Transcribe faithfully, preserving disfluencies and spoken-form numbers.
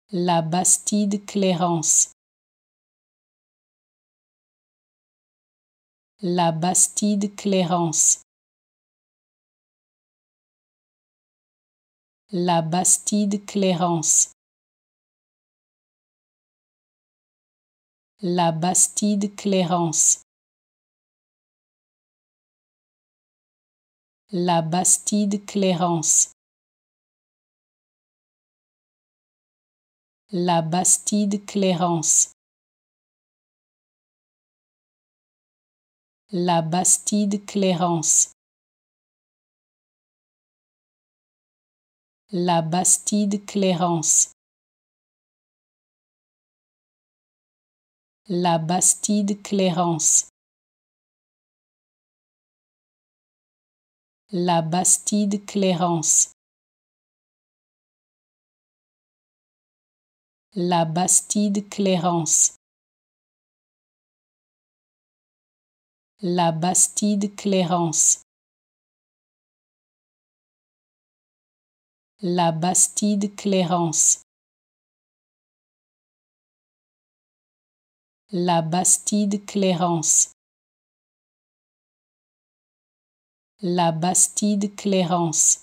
La Bastide Clarence. La Bastide Clarence. La Bastide Clarence. La Bastide Clarence. La Bastide Clarence. La Bastide Clarence. La Bastide Clarence. La Bastide Clarence. La Bastide Clarence. La Bastide Clarence. La Bastide Clarence. La Bastide Clarence. La Bastide Clarence. La Bastide Clarence. La Bastide Clarence.